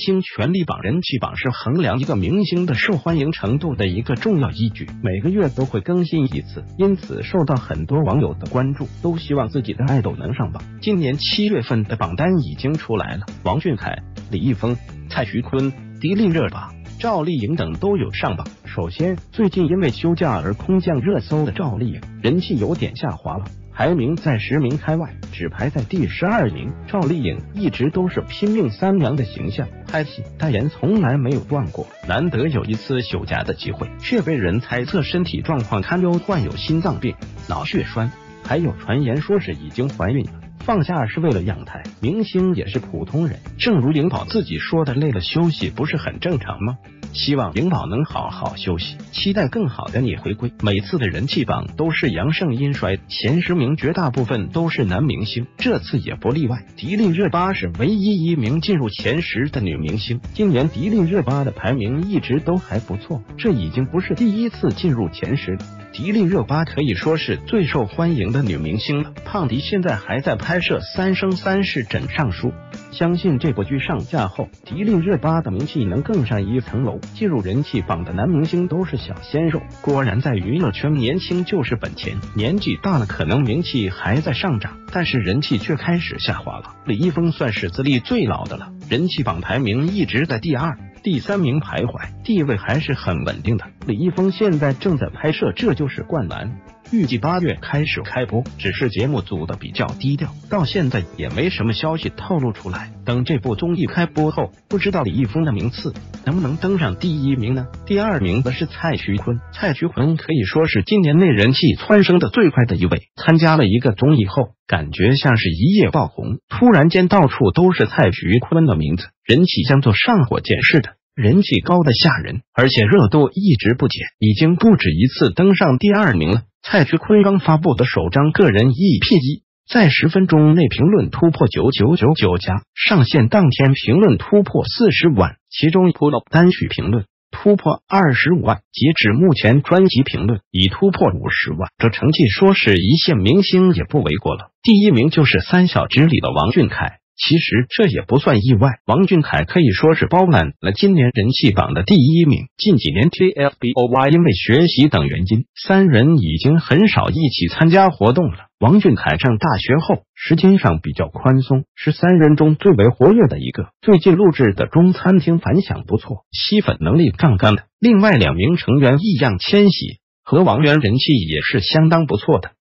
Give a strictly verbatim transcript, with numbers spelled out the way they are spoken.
星权力榜、人气榜是衡量一个明星的受欢迎程度的一个重要依据，每个月都会更新一次，因此受到很多网友的关注，都希望自己的爱豆能上榜。今年七月份的榜单已经出来了，王俊凯、李易峰、蔡徐坤、迪丽热巴、赵丽颖等都有上榜。首先，最近因为休假而空降热搜的赵丽颖，人气有点下滑了，排名在十名开外，只排在第十二名。赵丽颖一直都是拼命三娘的形象，拍戏代言从来没有断过，难得有一次休假的机会，却被人猜测身体状况堪忧，患有心脏病、脑血栓，还有传言说是已经怀孕了。放假是为了养胎，明星也是普通人，正如颖宝自己说的，累了休息不是很正常吗？希望颖宝能好好休息，期待更好的你回归。每次的人气榜都是阳盛阴衰，前十名绝大部分都是男明星，这次也不例外。迪丽热巴是唯一一名进入前十的女明星，今年迪丽热巴的排名一直都还不错，这已经不是第一次进入前十了。迪丽热巴可以说是最受欢迎的女明星了。胖迪现在还在拍摄《三生三世枕上书》，相信这部剧上架后，迪丽热巴的名气能更上一层楼。进入人气榜的男明星都是小鲜肉，果然在娱乐圈年轻就是本钱，年纪大了可能名气还在上涨，但是人气却开始下滑了。李易峰算是资历最老的了，人气榜排名一直在第二、第三名徘徊，地位还是很稳定的。李易峰现在正在拍摄《这就是灌篮》，预计八月开始开播，只是节目组的比较低调，到现在也没什么消息透露出来。等这部综艺开播后，不知道李易峰的名次能不能登上第一名呢？第二名的是蔡徐坤，蔡徐坤可以说是今年内人气蹿升的最快的一位。参加了一个综艺后，感觉像是一夜爆红，突然间到处都是蔡徐坤的名字，人气像做上火箭似的。人气高的吓人，而且热度一直不减，已经不止一次登上第二名了。蔡徐坤刚发布的首张个人 E P 一，在十分钟内评论突破九千九百九十九加，上线当天评论突破四十万，其中 Pull 单曲评论突破二十五万，截止目前专辑评论已突破五十万，这成绩说是一线明星也不为过了。第一名就是三小只里的王俊凯。其实这也不算意外，王俊凯可以说是包揽了今年人气榜的第一名。近几年 T F B O Y 因为学习等原因，三人已经很少一起参加活动了。王俊凯上大学后，时间上比较宽松，是三人中最为活跃的一个。最近录制的中餐厅反响不错，吸粉能力杠杠的。另外两名成员易烊千玺和王源人气也是相当不错的。